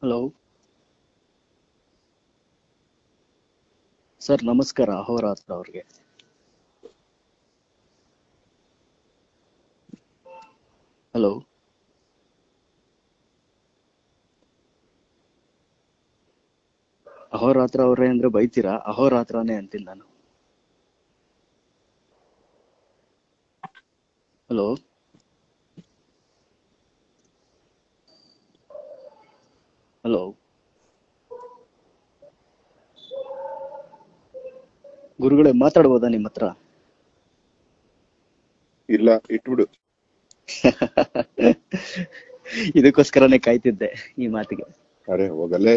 Hello sir, ನಮಸ್ಕಾರ. ಅಹೋರಾತ್ರ ಅವ್ರಿಗೆ. Hello, ಅಹೋರಾತ್ರ ಅವ್ರೆ ಅಂದ್ರೆ ಬೈತೀರಾ? ಅಹೋರಾತ್ರನೇ ಅಂತೀನಿ ನಾನು. ಹಲೋ, ಹಲೋ ಗುರುಗಳೇ, ಮಾತಾಡ್ಬೋದಾ ನಿಮ್ಮ ಹತ್ರ? ಇಲ್ಲ, ಇಟ್ಬಿಡು. ಇದಕ್ಕೋಸ್ಕರನೇ ಕಾಯ್ತಿದ್ದೆ ಈ ಮಾತಿಗೆ. ಅರೆ ಹೋಗಲ್ಲೇ.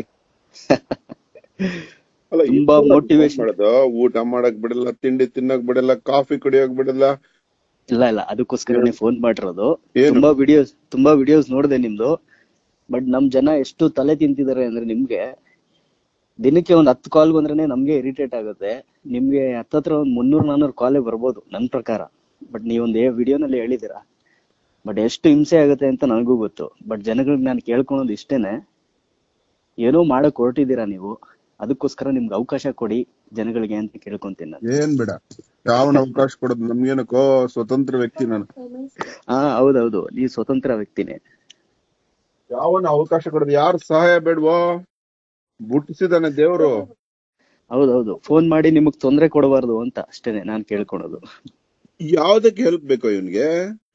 ಅಲ್ಲ, ತುಂಬಾ ಮೋಟಿವೇಶನ್. ಮಾಡೋದು, ಊಟ ಮಾಡಕ್ ಬಿಡಲ್ಲ, ತಿಂಡಿ ತಿನ್ನಕ್ ಬಿಡಲ್ಲ, ಕಾಫಿ ಕುಡಿಯಕ್ ಬಿಡಲ್ಲ. ಇಲ್ಲ, ಅದಕ್ಕೋಸ್ಕರನೇ ಫೋನ್ ಮಾಡಿರೋದು. ಏನು? ತುಂಬಾ ವಿಡಿಯೋಸ್ ನೋಡಿದೆ ನಿಮ್ದು. ಬಟ್ ನಮ್ ಜನ ಎಷ್ಟು ತಲೆ ತಿಂತಿದ್ದಾರೆ ಅಂದ್ರೆ, ನಿಮ್ಗೆ ದಿನಕ್ಕೆ ಒಂದ್ 10 ಕಾಲ್ ಬಂದ್ರೆ ನಮ್ಗೆ ಇರಿಟೇಟ್ ಆಗುತ್ತೆ. ನಿಮ್ಗೆ ಹತ್ತತ್ರ ಒಂದ್ 300-400 ಕಾಲೇ ಬರ್ಬೋದು ನನ್ ಪ್ರಕಾರ. ಬಟ್ ನೀವೊಂದ್ ವಿಡಿಯೋನಲ್ಲಿ ಹೇಳಿದೀರಾ. ಬಟ್ ಎಷ್ಟು ಹಿಂಸೆ ಆಗುತ್ತೆ ಅಂತ ನನಗೂ ಗೊತ್ತು. ಬಟ್ ಜನಗಳಿಗೆ ನಾನು ಕೇಳ್ಕೊಳೋದು ಇಷ್ಟೇನೆ, ಏನೋ ಮಾಡಕ್ ಹೊರಟಿದ್ದೀರಾ ನೀವು, ಅದಕ್ಕೋಸ್ಕರ ನಿಮ್ಗೆ ಅವಕಾಶ ಕೊಡಿ ಜನಗಳಿಗೆ ಅಂತ ಕೇಳ್ಕೊಂತೀನಿ ನಾನು. ಏನ್ ಬೇಡ, ಯಾವನ ಅವಕಾಶ ಕೊಡೋದು? ನಮ್ಗೇನಕ್ಕೋ, ಸ್ವತಂತ್ರ ವ್ಯಕ್ತಿ ನಾನು. ಹೌದೌದು, ನೀವ್ ಸ್ವತಂತ್ರ ವ್ಯಕ್ತಿನೇ. ಯಾವನ ಅವಕಾಶ ಕೊಡೋದು? ಯಾರು ಸಹಾಯ ಬೇಡ್ವೋ? ಬುಟ್ಟಿಸಿದಾನೆ ದೇವ್ರು. ಹೌದೌದು, ಫೋನ್ ಮಾಡಿ ನಿಮಗ್ ತೊಂದ್ರೆ ಕೊಡಬಾರ್ದು ಅಂತ ಅಷ್ಟೇನೆ ನಾನ್ ಕೇಳ್ಕೊಳೋದು. ಯಾವ್ದಕ್ಕೆ ಹೆಲ್ಪ್ ಬೇಕೋ ಇವನ್ಗೆ?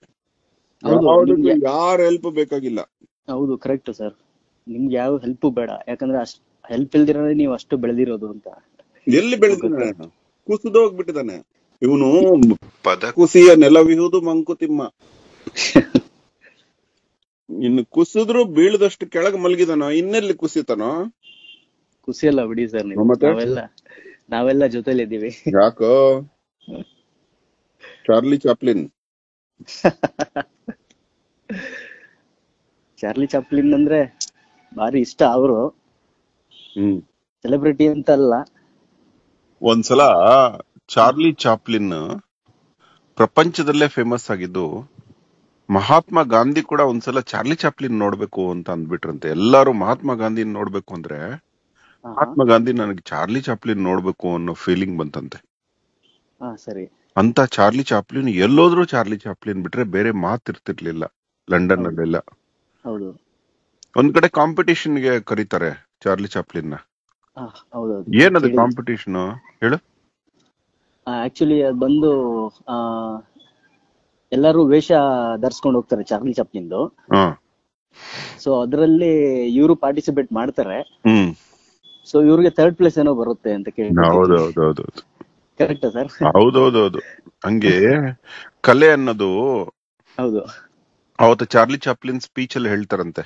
ಯಾರ ಹೆಲ್ಪ್ ಬೇಕಾಗಿಲ್ಲ. ಹೌದು, ಕರೆಕ್ಟ್ ಸರ್. ನಿಮ್ಗೆ ಯಾವ ಹೆಲ್ಪ್ ಬೇಡ, ಯಾಕಂದ್ರೆ ಹೆಲ್ಪ್ ಇಲ್ದಿರೋದೇ ನೀವು ಅಷ್ಟು ಬೆಳೆದಿರೋದು ಅಂತ. ಎಲ್ಲಿ ಬೆಳೆದಿದ್ದಾನೆ? ಕುಸಿದೋಗ್ಬಿಟ್ಟಿದ್ದಾನೆ ಇವನು. ಪದಕುಸಿಯ ನೆಲವಿಹುದು ಮಂಕುತಿಮ್ಮ. ಇನ್ನು ಕುಸಿದ್ರು ಬೀಳದಷ್ಟು ಕೆಳಗೆ ಮಲಗಿದಾನೋ, ಇನ್ನೆಲ್ಲಿ ಕುಸಿತಾನೋ? ಕುಸಿಯಲ್ಲ ಬಿಡಿ ಸರ್, ನೀವು. ನಾವೆಲ್ಲ ಜೊತೆಲಿ ಇದ್ದೀವಿ. ಯಾಕೋ ಚಾರ್ಲಿ ಚಾಪ್ಲಿನ್. ಚಾರ್ಲಿ ಚಾಪ್ಲಿನ್ ಅಂದ್ರೆ ಭಾರಿ ಇಷ್ಟ ಅವರು. ಸೆಲೆಬ್ರಿಟಿ ಅಂತ ಅಲ್ಲ. ಒಂದ್ಸಲ ಚಾರ್ಲಿ ಚಾಪ್ಲಿನ್ ಪ್ರಪಂಚದಲ್ಲೇ ಫೇಮಸ್ ಆಗಿದ್ದು. ಮಹಾತ್ಮ ಗಾಂಧಿ ಕೂಡ ಒಂದ್ಸಲ ಚಾರ್ಲಿ ಚಾಪ್ಲಿನ್ ನೋಡ್ಬೇಕು ಅಂತ ಅಂದ್ಬಿಟ್ರಂತೆ. ಎಲ್ಲಾರು ಮಹಾತ್ಮ ಗಾಂಧಿ ನೋಡ್ಬೇಕು ಅಂದ್ರೆ ಮಹಾತ್ಮ ಗಾಂಧಿ ನನಗೆ ಚಾರ್ಲಿ ಚಾಪ್ಲಿನ್ ನೋಡ್ಬೇಕು ಅನ್ನೋ ಫೀಲಿಂಗ್ ಬಂತಂತೆ. ಸರಿ. ಅಂತ ಚಾರ್ಲಿ ಚಾಪ್ಲಿನ್ ಎಲ್ಲೋದ್ರು ಚಾರ್ಲಿ ಚಾಪ್ಲಿನ್ ಬಿಟ್ರೆ ಬೇರೆ ಮಾತಿರ್ತಿರ್ಲಿಲ್ಲ ಲಂಡನ್ ಅಲ್ಲೆಲ್ಲ. ಹೌದು, ಒಂದ್ ಕಡೆ ಕಾಂಪಿಟಿಷನ್ ಗೆ ಕರೀತಾರೆ ಚಾರ್ಲಿ ಚಾಪ್ಲಿನ್ ನ. ಏನದು ಕಾಂಪಿಟಿಷನ್ ಹೇಳು? ಆಕ್ಚುಲಿ ಅದು ಬಂದು ಎಲ್ಲರೂ ವೇಷ ಧರಿಸ್ಕೊಂಡು ಹೋಗ್ತಾರೆ ಚಾರ್ಲಿ ಚಾಪ್ಲಿನ್ದು. ಸೊ ಅದರಲ್ಲಿ ಇವರು ಪಾರ್ಟಿಸಿಪೇಟ್ ಮಾಡ್ತಾರೆ. ಸೊ ಇವ್ರಿಗೆ 3rd ಪ್ಲೇಸ್ ಏನೋ ಬರುತ್ತೆ ಅಂತ ಕೇಳಿ. ಹೌದೌದೌದು, ಕರೆಕ್ಟಾ ಸರ್? ಹೌದೌದೌದು. ಹಂಗೆ ಕಲೆ ಅನ್ನೋದು. ಹೌದು, ಅವತ್ತು ಚಾರ್ಲಿ ಚಾಪ್ಲಿನ್ ಸ್ಪೀಚ್ ಅಲ್ಲಿ ಹೇಳ್ತಾರಂತೆ,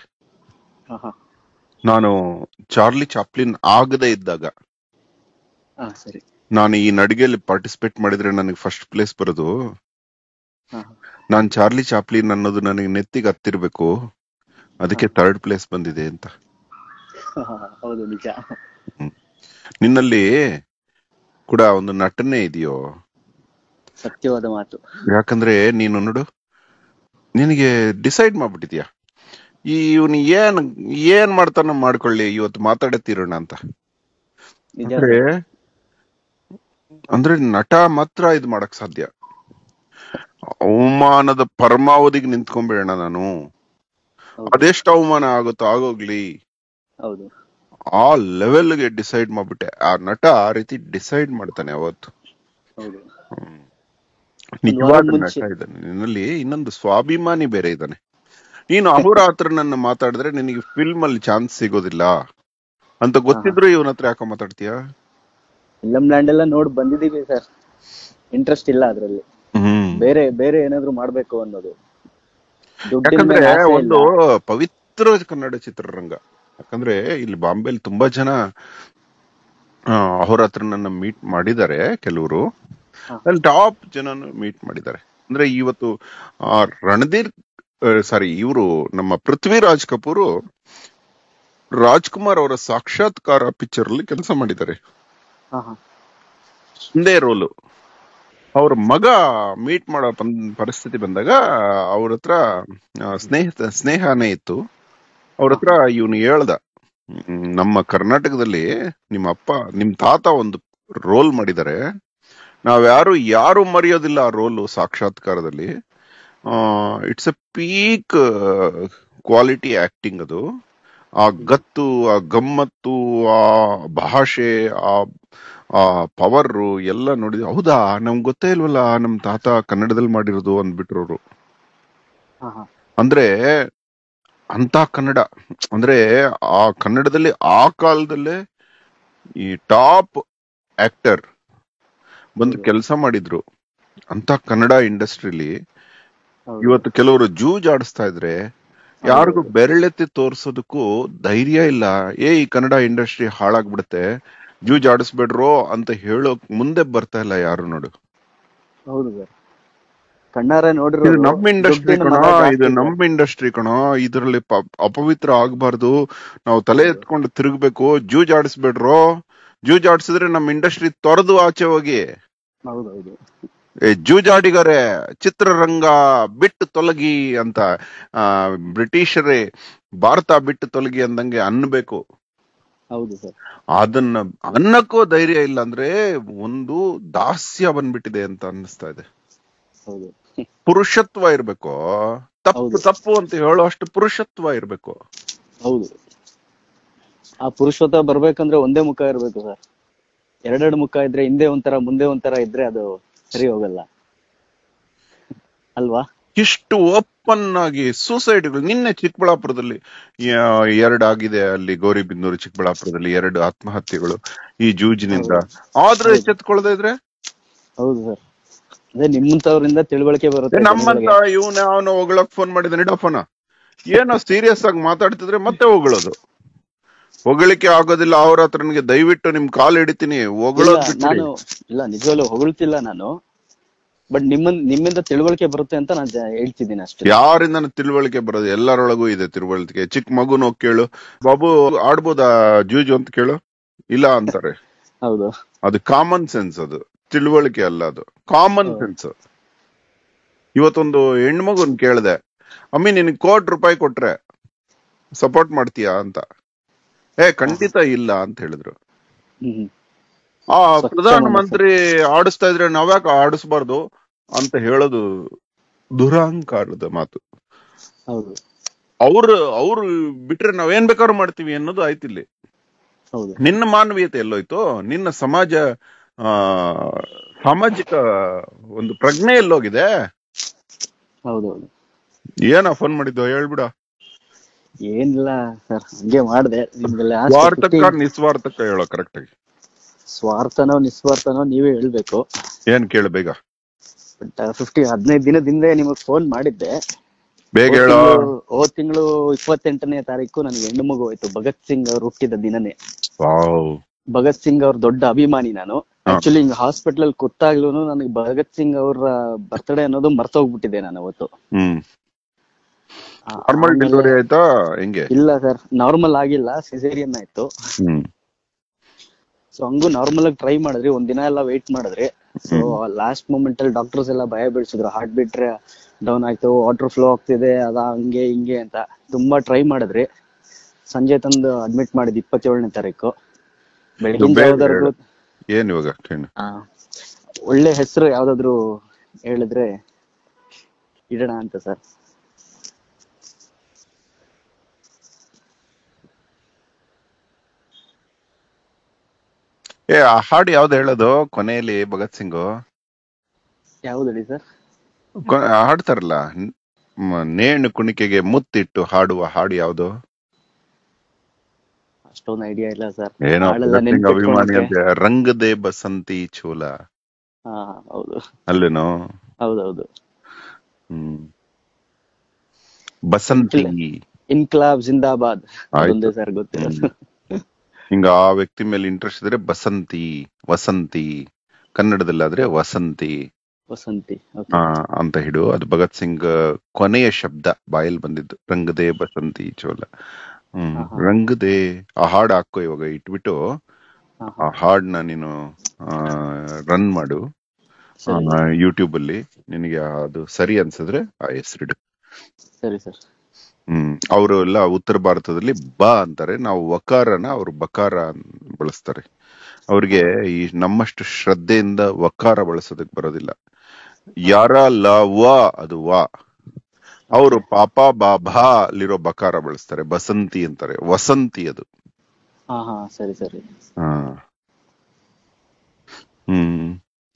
ನಾನು ಚಾರ್ಲಿ ಚಾಪ್ಲಿನ್ ಆಗದೆ ಇದ್ದಾಗ ಸರಿ, ನಾನು ಈ ನಡಿಗೆಯಲ್ಲಿ ಪಾರ್ಟಿಸಿಪೇಟ್ ಮಾಡಿದ್ರೆ ನನಗೆ 1st ಪ್ಲೇಸ್ ಬರೋದು. ನಾನ್ ಚಾರ್ಲಿ ಚಾಪ್ಲಿನ್ ಅನ್ನೋದು ನನಗೆ ನೆತ್ತಿಗೆ ಹತ್ತಿರ್ಬೇಕು, ಅದಕ್ಕೆ 3rd ಪ್ಲೇಸ್ ಬಂದಿದೆ ಅಂತ. ಹೌದು, ನಿಜ. ನಿನ್ನಲ್ಲಿ ಕೂಡ ಒಂದು ನಟನೆ ಇದೆಯೋ? ಸತ್ಯವಾದ ಮಾತು. ಯಾಕಂದ್ರೆ ನೀನು ನೋಡು, ನಿನಗೆ ಡಿಸೈಡ್ ಮಾಡ್ಬಿಟ್ಟಿದ್ಯಾ ಇವನು ಏನ್ ಮಾಡ್ತಾನ ಮಾಡ್ಕೊಳ್ಳಿ, ಇವತ್ತು ಮಾತಾಡತ್ತೀರೋಣ ಅಂತ. ಅಂದ್ರೆ ನಟ ಮಾತ್ರ ಇದ್ ಮಾಡಕ್ ಸಾಧ್ಯ. ಅವಮಾನದ ಪರಮಾವಧಿಗೆ ನಿಂತ್ಕೊಂಡ್ಬಿಡೋಣ ನಾನು, ಅದೆಷ್ಟು ಅವಮಾನ ಆಗುತ್ತೋ ಆಗೋಗ್ಲಿ, ಆ ಲೆವೆಲ್ಗೆ ಡಿಸೈಡ್ ಮಾಡ್ಬಿಟ್ಟೆ. ಆ ನಟ ಆ ರೀತಿ ಡಿಸೈಡ್ ಮಾಡ್ತಾನೆ ಅವತ್ತು. ನಿಜವಾದ ನಟ ಇದ್ದಾನೆ ನಿನ್ನಲ್ಲಿ. ಇನ್ನೊಂದು ಸ್ವಾಭಿಮಾನಿ ಬೇರೆ ಇದ್ದಾನೆ. ನೀನು ಅಹೋರಾತ್ರನನ್ನ ಮಾತಾಡಿದ್ರೆ ನಿನಗೆ ಫಿಲ್ಮ್ ಅಲ್ಲಿ ಚಾನ್ಸ್ ಸಿಗೋದಿಲ್ಲ ಅಂತ ಗೊತ್ತಿದ್ರು ಇವನ ಹತ್ರ ಯಾಕೆ ಮಾತಾಡ್ತೀಯ? ಫಿಲಂ ಲ್ಯಾಂಡ್ ಎಲ್ಲ ನೋಡಿ ಬಂದಿದೀವಿ ಸರ್, ಇಂಟ್ರೆಸ್ಟ್ ಇಲ್ಲ ಅದ್ರಲ್ಲಿ. ಬೇರೆ ಏನಾದ್ರು ಮಾಡ್ಬೇಕು ಅನ್ನೋದು. ಯಾಕಂದ್ರೆ ಒಂದು ಪವಿತ್ರ ಕನ್ನಡ ಚಿತ್ರರಂಗ. ಯಾಕಂದ್ರೆ ಇಲ್ಲಿ ಬಾಂಬೆಲಿ ತುಂಬಾ ಜನ ಅಹೋರಾತ್ರನನ್ನ ಮೀಟ್ ಮಾಡಿದ್ದಾರೆ, ಕೆಲವರು ಅಲ್ಲಿ ಟಾಪ್ ಜನನು ಮೀಟ್ ಮಾಡಿದ್ದಾರೆ. ಅಂದ್ರೆ ಇವತ್ತು ಇವರು ನಮ್ಮ ಪೃಥ್ವಿರಾಜ್ ಕಪೂರ್ ರಾಜ್ಕುಮಾರ್ ಅವರ ಸಾಕ್ಷಾತ್ಕಾರ ಪಿಕ್ಚರ್ ಅಲ್ಲಿ ಕೆಲಸ ಮಾಡಿದ್ದಾರೆ. ಒಂದೇ ರೋಲು. ಅವ್ರ ಮಗ ಮೀಟ್ ಮಾಡೋ ಪರಿಸ್ಥಿತಿ ಬಂದಾಗ ಅವ್ರ ಹತ್ರ ಸ್ನೇಹನೇ ಇತ್ತು. ಅವ್ರ ಹತ್ರ ಇವನು ಹೇಳ್ದ, ನಮ್ಮ ಕರ್ನಾಟಕದಲ್ಲಿ ನಿಮ್ಮ ಅಪ್ಪ ನಿಮ್ ತಾತ ಒಂದು ರೋಲ್ ಮಾಡಿದ್ದಾರೆ. ಯಾರು ಮರೆಯೋದಿಲ್ಲ ಆ ರೋಲು ಸಾಕ್ಷಾತ್ಕಾರದಲ್ಲಿ. It's a peak quality acting ಅದು. ಆ ಗತ್ತು, ಆ ಗಮ್ಮತ್ತು, ಆ ಭಾಷೆ, ಆ ಆ ಪವರ್ ಎಲ್ಲ ನೋಡಿದ್ವಿ. ಹೌದಾ, ನಮ್ಗೆ ಗೊತ್ತೇ ಇಲ್ವಲ್ಲ ನಮ್ ತಾತ ಕನ್ನಡದಲ್ಲಿ ಮಾಡಿರೋದು ಅಂದ್ಬಿಟ್ರು ಅವರು. ಅಂದ್ರೆ ಅಂತ ಕನ್ನಡ, ಅಂದ್ರೆ ಆ ಕನ್ನಡದಲ್ಲಿ ಆ ಕಾಲದಲ್ಲೇ ಈ ಟಾಪ್ ಆಕ್ಟರ್ ಬಂದು ಕೆಲಸ ಮಾಡಿದ್ರು ಅಂತ ಕನ್ನಡ ಇಂಡಸ್ಟ್ರಿಲಿ. ಇವತ್ತು ಕೆಲವರು ಜೂಜಾಡಿಸ್ತಾ ಇದ್ರೆ ಯಾರಿಗೂ ಬೆರಳೆತ್ತಿ ತೋರ್ಸೋದಕ್ಕೂ ಧೈರ್ಯ ಇಲ್ಲ. ಈ ಕನ್ನಡ ಇಂಡಸ್ಟ್ರಿ ಹಾಳಾಗ್ಬಿಡುತ್ತೆ, ಜೂಜಾಡಿಸ್ಬೇಡ್ರೋ ಅಂತ ಹೇಳೋಕ್ ಮುಂದೆ ಬರ್ತಾ ಇಲ್ಲ ಯಾರು. ನೋಡು, ಹೌದು ಸರ್, ಕಣ್ಣಾರೆ ನೋಡಿರೋ ಇದು ನಮ್ಮ ಇಂಡಸ್ಟ್ರಿ ಕಣೋ, ಇದು ನಮ್ಮ ಇಂಡಸ್ಟ್ರಿ ಕಣೋ, ಇದರಲ್ಲಿ ಅಪವಿತ್ರ ಆಗ್ಬಾರ್ದು, ನಾವು ತಲೆ ಎತ್ಕೊಂಡು ತಿರುಗ್ಬೇಕು, ಜೂಜಾಡಿಸ್ಬೇಡ್ರೋ, ಜೂಜಾಡಿಸಿದ್ರೆ ನಮ್ಮ ಇಂಡಸ್ಟ್ರಿ ತೊರೆದು ಆಚೆ ಹೋಗಿ. ಹೌದೌದು, ಜೂಜಾಡಿಗರೇ ಚಿತ್ರರಂಗ ಬಿಟ್ಟು ತೊಲಗಿ ಅಂತ ಬ್ರಿಟಿಷರೇ ಭಾರತ ಬಿಟ್ಟು ತೊಲಗಿ ಅಂದಂಗೆ ಅನ್ಬೇಕು. ಹೌದು ಸರ್, ಅದನ್ನ ಅನ್ನಕ್ಕೂ ಧೈರ್ಯ ಇಲ್ಲ ಅಂದ್ರೆ ಒಂದು ದಾಸ್ಯ ಬಂದ್ಬಿಟ್ಟಿದೆ ಅಂತ ಅನ್ನಿಸ್ತಾ ಇದೆ. ಹೌದು, ಪುರುಷತ್ವ ಇರ್ಬೇಕು, ತಪ್ಪು ತಪ್ಪು ಅಂತ ಹೇಳೋ ಅಷ್ಟು ಪುರುಷತ್ವ ಇರ್ಬೇಕು. ಹೌದು, ಆ ಪುರುಷತ್ವ ಬರ್ಬೇಕಂದ್ರೆ ಒಂದೇ ಮುಖ ಇರ್ಬೇಕು ಸರ್. ಎರಡೆರಡು ಮುಖ ಇದ್ರೆ ಹಿಂದೆ ಒಂಥರ ಮುಂದೆ ಒಂಥರ ಇದ್ರೆ ಅದು ಸರಿ ಹೋಗಲ್ಲ ಅಲ್ವಾ? ಇಷ್ಟು ಓಪನ್ ಆಗಿ ಸೂಸೈಡ್ಗಳು ನಿನ್ನೆ ಚಿಕ್ಕಬಳ್ಳಾಪುರದಲ್ಲಿ 2 ಆಗಿದೆ, ಅಲ್ಲಿ ಗೌರಿಬಿದನೂರು ಚಿಕ್ಕಬಳ್ಳಾಪುರದಲ್ಲಿ 2 ಆತ್ಮಹತ್ಯೆಗಳು ಈ ಜೂಜಿನಿಂದ. ಆದ್ರೂ ಎಚ್ಚೆತ್ಕೊಳ್ಳದೆ ಇದ್ರೆ. ಹೌದು ಸರ್, ಅದೇ ನಿಮ್ಮಂತವ್ರಿಂದ ತಿಳುವಳಿಕೆ ಬರುತ್ತೆ. ನಮ್ಮಂತ ಇವನ ಅವನು ಹೊಗಳಕ್ ಫೋನ್ ಮಾಡಿದ ನಿಡಫೋನ ಏನೋ ಸೀರಿಯಸ್ ಆಗಿ ಮಾತಾಡ್ತಿದ್ರೆ ಮತ್ತೆ ಹೊಗಳೋದು. ಹೊಗಳಿಕೆ ಆಗೋದಿಲ್ಲ ಅವ್ರ ಹತ್ರ. ನನಗೆ ದಯವಿಟ್ಟು ನಿಮ್ ಕಾಲ್ ಹಿಡಿತೀನಿ, ಹೊಗಳೋದು ನಾನು ಇಲ್ಲ, ನಿಜವಾಗ್ಲೂ ಹೊಗಳ್ತಿಲ್ಲ ನಾನು, ಬಟ್ ನಿಮ್ಮಿಂದ ತಿಳುವಳಿಕೆ ಬರುತ್ತೆ ಅಂತ ನಾನು ಹೇಳ್ತಿದ್ದೀನಿ ಅಷ್ಟೇ. ಯಾರಿಂದ ತಿಳುವಳಿಕೆ ಬರೋದು? ಎಲ್ಲರೊಳಗೂ ಇದೆ ತಿಳುವಳಿಕೆ. ಚಿಕ್ಕ ಮಗುನ ಹೋಗಿ ಕೇಳು, ಬಾಬು ಆಡ್ಬೋದಾ ಜೂಜು ಅಂತ ಕೇಳು, ಇಲ್ಲ ಅಂತಾರೆ. ಹೌದು, ಅದು ಕಾಮನ್ ಸೆನ್ಸ್, ಅದು ತಿಳುವಳಿಕೆ ಅಲ್ಲ, ಅದು ಕಾಮನ್ ಸೆನ್ಸ್. ಇವತ್ತೊಂದು ಹೆಣ್ಮಗುನ್ ಕೇಳ್ದೆ, ಅಮ್ಮಿ ನಿನಗೆ ₹1,00,00,000 ಕೊಟ್ರೆ ಸಪೋರ್ಟ್ ಮಾಡ್ತೀಯಾ ಅಂತ. ಖಂಡಿತ ಇಲ್ಲ ಅಂತ ಹೇಳಿದ್ರು. ಆ ಪ್ರಧಾನಮಂತ್ರಿ ಆಡಿಸ್ತಾ ಇದ್ರೆ ನಾವ್ಯಾಕೆ ಆಡಿಸ್ಬಾರ್ದು ಅಂತ ಹೇಳೋದು ದುರಹಂಕಾರದ ಮಾತು. ಅವ್ರು ಬಿಟ್ರೆ ನಾವೇನ್ ಬೇಕಾದ್ರೂ ಮಾಡ್ತೀವಿ ಅನ್ನೋದು ಆಯ್ತಿಲ್ಲಿ. ನಿನ್ನ ಮಾನವೀಯತೆ ಎಲ್ಲೋಯ್ತು? ನಿನ್ನ ಸಾಮಾಜಿಕ ಒಂದು ಪ್ರಜ್ಞೆ ಎಲ್ಲೋಗಿದೆ? ಹೌದೌದು. ಏನ ಫೋನ್ ಮಾಡಿದ್ದು ಹೇಳ್ಬಿಡ. ಏನಿಲ್ಲ ಸರ್, ಹಂಗೆ ಮಾಡ್ದೆ. ಸ್ವಾರ್ಥಕ್ಕ ನಿಸ್ವಾರ್ಥಕ್ಕ ಹೇಳೋ ಕರೆಕ್ಟ್ ಆಗಿ. ಸ್ವಾರ್ಥನೋ ನಿಸ್ವಾರ್ಥನೋ ನೀವೇ ಹೇಳ್ಬೇಕು. ಏನ್ ಕೇಳು ಬೇಗ. ಬಟ್ 15 ದಿನದಿಂದ ನಿಮಗ್ ಫೋನ್ ಮಾಡಿದ್ದೆ. ಬೇಗ ಹೇಳೋ. ಹೋದ್ ತಿಂಗಳು 28ನೇ ತಾರೀಕು ನನಗೆ ಹೆಣ್ಣು ಮಗು ಹೋಯ್ತು. ಭಗತ್ ಸಿಂಗ್ ಅವ್ರು ಹುಟ್ಟಿದ ದಿನನೇ. ಭಗತ್ ಸಿಂಗ್ ಅವ್ರ ದೊಡ್ಡ ಅಭಿಮಾನಿ ನಾನು. ಆಕ್ಚುಲಿ ಹಿಂಗ್ ಹಾಸ್ಪಿಟಲ್ ಅಲ್ಲಿ ಕೂತಾಗ್ಲೂ ನನಗೆ ಭಗತ್ ಸಿಂಗ್ ಅವ್ರ ಬರ್ತ್ಡೇ ಅನ್ನೋದು ಮರ್ತೋಗ್ಬಿಟ್ಟಿದೆ ನಾನು ಅವತ್ತು. ಆಯ್ತಾ? ಹೆಂಗೆ? ಇಲ್ಲ ಸರ್, ನಾರ್ಮಲ್ ಆಗಿಲ್ಲ, ಸಿಸೇರಿಯನ್ ಆಯ್ತು. ಸೊ ಹಂಗೂ ನಾರ್ಮಲ್ ಆಗಿ ಟ್ರೈ ಮಾಡಿದ್ರಿ, ಒಂದಿನ ಎಲ್ಲ ವೇಟ್ ಮಾಡಿದ್ರಿ. ಸೊ ಲಾಸ್ಟ್ ಮೂಮೆಂಟ್ ಅಲ್ಲಿ ಡಾಕ್ಟರ್ಸ್ ಎಲ್ಲ ಭಯ ಬೀಳ್ಸಿದ್ರು, ಹಾರ್ಟ್ ಬೀಟ್ ಡೌನ್ ಆಯ್ತು, ವಾಟರ್ ಫ್ಲೋ ಆಗ್ತಿದೆ, ಅದ ಹಂಗೆ ಹಿಂಗೆ ಅಂತ ತುಂಬಾ ಟ್ರೈ ಮಾಡಿದ್ರಿ. ಸಂಜೆ ತಂದು ಅಡ್ಮಿಟ್ ಮಾಡಿದ್ 27ನೇ ತಾರೀಕು ಬೆಳಗಿನ ಜಾವದವರೆಗೂ. ಏನ್ ಇವಾಗ ಒಳ್ಳೆ ಹೆಸರು ಯಾವ್ದಾದ್ರು ಹೇಳಿದ್ರೆ ಇಡೋಣ ಅಂತ ಸರ್. ಆ ಹಾಡು ಯಾವ್ದು ಹೇಳೋದು ಕೊನೆಯಲ್ಲಿ? ಭಗತ್ ಸಿಂಗ್ ಯಾವ್ದು ಹೇಳಿ ಸರ್? ಹಾಡ್ತಾರಲ್ಲ, ನೇಣು ಕುಣಿಕೆಗೆ ಮುತ್ತಿಟ್ಟು ಹಾಡುವ ಹಾಡು ಯಾವ್ದು? ಅಷ್ಟೊಂದು ಐಡಿಯಾ ಇಲ್ಲ ಸರ್. ಏನೋ ಅಭಿಮಾನಿ ಅಂತ. ರಂಗದೇ ಬಸಂತಿ ಚೋಲ. ಹೌದು, ಅಲ್ಲೇನೋ? ಹೌದೌದು. ಬಸಂತಿ ಇನ್ಕ್ಲಾಬ್ ಜಿಂದಾಬಾದ್ ಸರ್, ಗೊತ್ತಿಲ್ಲ. ಹಿಂಗ ಆ ವ್ಯಕ್ತಿ ಮೇಲೆ ಇಂಟ್ರೆಸ್ಟ್ ಇದ್ರೆ ಬಸಂತಿ, ವಸಂತಿ, ಕನ್ನಡದಲ್ಲಾದ್ರೆ ವಸಂತಿ ಅಂತ ಹಿಡು. ಅದು ಭಗತ್ ಸಿಂಗ್ ಕೊನೆಯ ಶಬ್ದ ಬಾಯಲ್ಲಿ ಬಂದಿದ್ದು, ರಂಗದೇ ಬಸಂತಿ ಚೋಲ. ರಂಗದೇ ಆ ಹಾಡು ಹಾಕೋ ಇವಾಗ, ಇಟ್ಬಿಟ್ಟು ಆ ಹಾಡ್ನ ನೀನು ರನ್ ಮಾಡು ಯೂಟ್ಯೂಬ್ ಅಲ್ಲಿ. ನಿನಗೆ ಅದು ಸರಿ ಅನ್ಸಿದ್ರೆ ಆ ಹೆಸರಿಡು. ಸರಿ ಸರ್. ಅವರು ಎಲ್ಲ ಉತ್ತರ ಭಾರತದಲ್ಲಿ ಬ ಅಂತಾರೆ, ನಾವು ವಕಾರನ ಅವ್ರು ಬಕಾರ ಬಳಸ್ತಾರೆ. ಅವ್ರಿಗೆ ಈ ನಮ್ಮಷ್ಟು ಶ್ರದ್ಧೆಯಿಂದ ವಕಾರ ಬಳಸೋದಕ್ ಬರೋದಿಲ್ಲ. ಯಾರ ಲ ವ ಅದು ವ, ಅವರು ಪಾಪ ಬಾಭಾ ಅಲ್ಲಿರೋ ಬಕಾರ ಬಳಸ್ತಾರೆ, ಬಸಂತಿ ಅಂತಾರೆ, ವಸಂತಿ ಅದು. ಹಾ ಹಾ ಸರಿ ಸರಿ. ಹಾ ಹ್ಮ್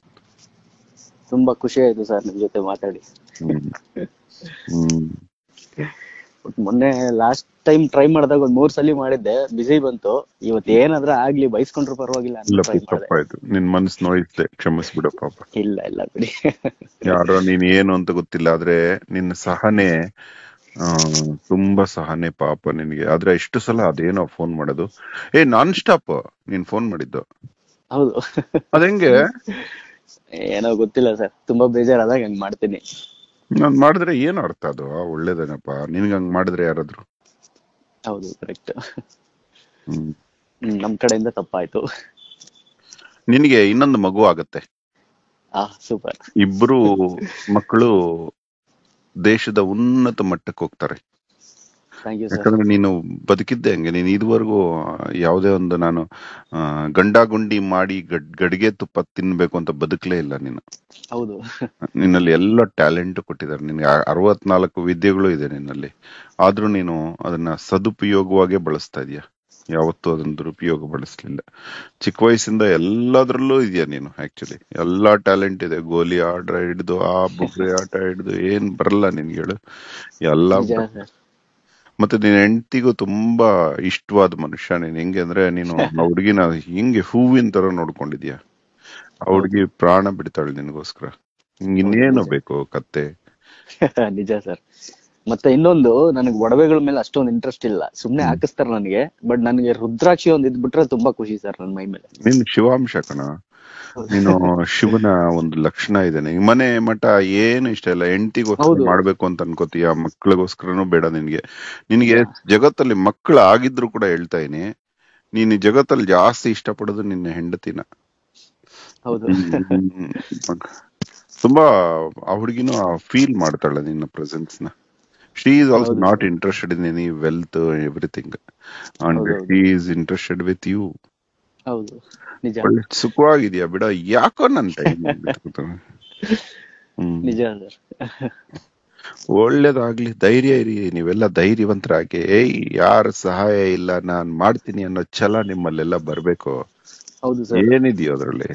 ತುಂಬಾ ಖುಷಿ ಆಯ್ತು ಸರ್ ನಿಮ್ ಜೊತೆ ಮಾತಾಡಿ. ಹ್ಮ್ ಹ್ಮ್ ಮೊನ್ನೆ ಲಾಸ್ಟ್ ಟೈಮ್ ಟ್ರೈ ಮಾಡಿದಾಗ ಒಂದ್ 3 ಸಲ ಮಾಡಿದ್ದೆ, ಬಿಸಿ ಬಂತು. ಇವತ್ತು ಏನಾದ್ರೂ ಆಗ್ಲಿ, ಬೈಸ್ಕೊಂಡ್ರು ಪರವಾಗಿಲ್ಲ ಅಂತ ಟ್ರೈ ಇಲ್ಲಪ್ಪ, ಮಾಡಿದೆ. ತಪ್ಪಾಯ್ತು, ನಿನ್ ಮನಸ್ ನೋಯಿಸ್ದೆ, ಕ್ಷಮಿಸ್ಬಿಡ ಪಾಪ. ಇಲ್ಲ ಇಲ್ಲ ಬಿಡಿ. ಯಾರೋ ನೀನ್ ಏನು ಅಂತ ಗೊತ್ತಿಲ್ಲ, ಆದ್ರೆ ನಿನ್ನ ಸಹನೆ ತುಂಬಾ ಸಹನೆ ಪಾಪ ನಿನ್ಗೆ. ಆದ್ರೆ ಇಷ್ಟು ಸಲ ಅದೇನೋ ಫೋನ್ ಮಾಡೋದು, ನಾನ್ ಸ್ಟಾಪ್ ನೀನ್ ಫೋನ್ ಮಾಡಿದ್ದು, ಹೌದು. ಅದಂಗೆ ಏನೋ ಗೊತ್ತಿಲ್ಲ ಸರ್, ತುಂಬಾ ಬೇಜಾರಾದಾಗ ಹಂಗ್ ಮಾಡ್ತೀನಿ. ನಾನ್ ಮಾಡಿದ್ರೆ ಏನು ಅರ್ಥ ಅದು? ಒಳ್ಳೇದೇನಪ್ಪ, ನಿನ್ಗೆ ಹಂಗ್ ಮಾಡಿದ್ರೆ ಯಾರಾದ್ರು. ಹೌದು ಕರೆಕ್ಟ್. ಹ್ಮ್ ನಮ್ ಕಡೆಯಿಂದ ತಪ್ಪಾಯ್ತು. ನಿನ್ಗೆ ಇನ್ನೊಂದು ಮಗು ಆಗತ್ತೆ, ಸೂಪರ್. ಇಬ್ರು ಮಕ್ಕಳು ದೇಶದ ಉನ್ನತ ಮಟ್ಟಕ್ಕೆ ಹೋಗ್ತಾರೆ. Thank you sir. ಯಾಕಂದ್ರೆ ನೀನು ಬದುಕಿದ್ದೆ ಹಂಗೆ. ನೀನು ಇದುವರೆಗೂ ಯಾವುದೇ ಒಂದು ನಾನು ಗಂಡಾಗುಂಡಿ ಮಾಡಿ ಗಡಿಗೆ ತುಪ್ಪ ತಿನ್ಬೇಕು ಅಂತ ಬದುಕಲೇ ಇಲ್ಲ ನೀನು. ಹೌದು. ನಿನ್ನಲ್ಲಿ ಎಲ್ಲ ಟ್ಯಾಲೆಂಟ್ ಕೊಟ್ಟಿದ್ದಾರೆ, ನಿನ್ಗೆ 64 ವಿದ್ಯೆಗಳು ಇದೆ ನಿನ್ನಲ್ಲಿ. ಆದ್ರೂ ನೀನು ಅದನ್ನ ಸದುಪಯೋಗವಾಗೇ ಬಳಸ್ತಾ ಇದೀಯ, ಯಾವತ್ತೂ ಅದನ್ನ ದುರುಪಯೋಗ ಬಳಸ್ಲಿಲ್ಲ. ಚಿಕ್ಕ ವಯಸ್ಸಿಂದ ಎಲ್ಲದ್ರಲ್ಲೂ ಇದೆಯಾ ನೀನು. ಆಕ್ಚುಲಿ ಎಲ್ಲಾ ಟ್ಯಾಲೆಂಟ್ ಇದೆ, ಗೋಲಿ ಆಟ ಹಿಡಿದು ಆ ಬುಗ್ರಿ ಆಟ ಹಿಡಿದು ಏನ್ ಬರಲ್ಲ ನಿನ್ಗೆ ಹೇಳು, ಎಲ್ಲ ನಿಜ ಸರ್. ಮತ್ತೆ ನಿನ್ ಹೆಂಡತಿಗೂ ತುಂಬಾ ಇಷ್ಟವಾದ ಮನುಷ್ಯ ನೀನ್. ಹೆಂಗೆ ಅಂದ್ರೆ ನೀನು ಆ ಹುಡುಗಿನ ಹಿಂಗೆ ಹೂವಿನ ತರ ನೋಡ್ಕೊಂಡಿದ್ಯಾ. ಆ ಹುಡುಗಿ ಪ್ರಾಣ ಬಿಡ್ತಾಳೆ ನಿನಗೋಸ್ಕರ. ಇನ್ನೇನು ಬೇಕು ಕತ್ತೆ. ನಿಜ ಸರ್. ಮತ್ತೆ ಇನ್ನೊಂದು, ನನಗೆ ಒಡವೆಗಳ ಮೇಲೆ ಅಷ್ಟೊಂದು ಇಂಟ್ರೆಸ್ಟ್ ಇಲ್ಲ, ಸುಮ್ನೆ ಹಾಕಿಸ್ತಾರೆ ನನಗೆ. ಬಟ್ ನನಗೆ ರುದ್ರಾಕ್ಷಿ ಒಂದ್ ಇದ್ಬಿಟ್ರೆ ತುಂಬಾ ಖುಷಿ ಸರ್ ನನ್ ಮೈ ಮೇಲೆ. ನೀನ್ ಶಿವಾಂಶ ಕಣ, ನೀನು ಶಿವನ ಒಂದು ಲಕ್ಷಣ ಇದೆ. ನಿನ್ ಮನೆ ಮಠ ಏನು ಇಷ್ಟ ಇಲ್ಲ, ಹೆಂಡತಿಗೋಸ್ಕರ ಮಾಡ್ಬೇಕು ಅಂತ ಅನ್ಕೋತೀಯ, ಮಕ್ಳಿಗೋಸ್ಕರನೂ ಬೇಡ ನಿನ್ಗೆ. ನಿನ್ಗೆ ಜಗತ್ತಲ್ಲಿ ಮಕ್ಕಳು ಆಗಿದ್ರು ಕೂಡ ಹೇಳ್ತಾ ಇದೀನಿ, ನೀನ್ ಈ ಜಗತ್ತಲ್ಲಿ ಜಾಸ್ತಿ ಇಷ್ಟಪಡೋದು ನಿನ್ನ ಹೆಂಡತಿನ. ತುಂಬಾ ಆ ಹುಡುಗಿನೂ ಫೀಲ್ ಮಾಡ್ತಾಳೆ ನಿನ್ನ ಪ್ರೆಸೆನ್ಸ್ ನ. She is also not interested in any wealth everything, and she is interested with you. ಒಳ್ಳೆ ಸುಖವಾಗಿದ್ಯಾ ಬಿಡ, ಯಾಕೋ ನನ್ ಟೈಮ್. ಒಳ್ಳೇದಾಗ್ಲಿ, ಧೈರ್ಯ ಇರಿ, ನೀವೆಲ್ಲ ಧೈರ್ಯವಂತರಾಗಿ. ಯಾರ ಸಹಾಯ ಇಲ್ಲ, ನಾನ್ ಮಾಡ್ತೀನಿ ಅನ್ನೋ ಛಲ ನಿಮ್ಮಲ್ಲೆಲ್ಲ ಬರ್ಬೇಕು. ಏನಿದೆಯೋ ಅದ್ರಲ್ಲಿ.